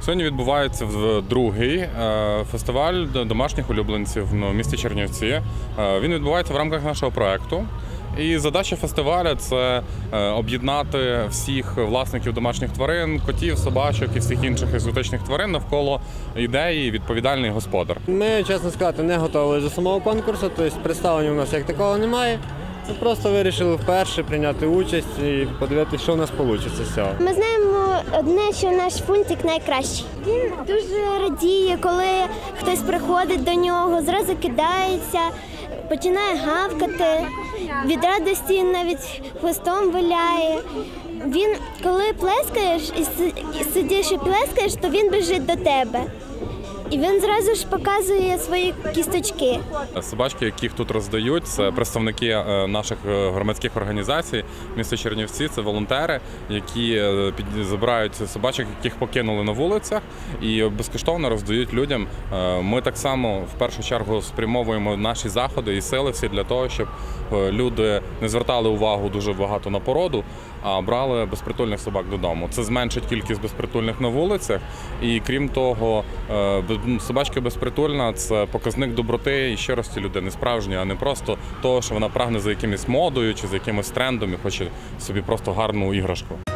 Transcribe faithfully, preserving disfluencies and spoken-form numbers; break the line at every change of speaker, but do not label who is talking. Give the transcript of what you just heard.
Сьогодні відбувається другий фестиваль домашніх улюбленців в місті Чернівці. Він відбувається в рамках нашого проєкту. І задача фестивалю – це об'єднати всіх власників домашніх тварин, котів, собачок і всіх інших екзотичних тварин навколо ідеї «Відповідальний господар».
Ми, чесно сказати, не готові до самого конкурсу, тобто представлення у нас як такого немає. Ми просто вирішили вперше прийняти участь і подивитися, що у нас вийде з цього.
Ми знаємо одне, що наш фунтик найкращий. Він дуже радіє, коли хтось приходить до нього, зразу кидається, починає гавкати, від радості навіть хвостом виляє. Він, коли плескаєш і сидиш і плескаєш, то він біжить до тебе. І він зразу ж показує свої кісточки.
Собачки, яких тут роздають, це представники наших громадських організацій міста Чернівці, це волонтери, які забирають собачок, яких покинули на вулицях, і безкоштовно роздають людям. Ми так само в першу чергу спрямовуємо наші заходи і сили всі для того, щоб люди не звертали увагу дуже багато на породу, а брали безпритульних собак додому. Це зменшить кількість безпритульних на вулицях, і крім того, собачка безпритульна – це показник доброти і щирості людини, справжньої, а не просто того, що вона прагне за якимось модою чи за якимось трендом і хоче собі просто гарну іграшку.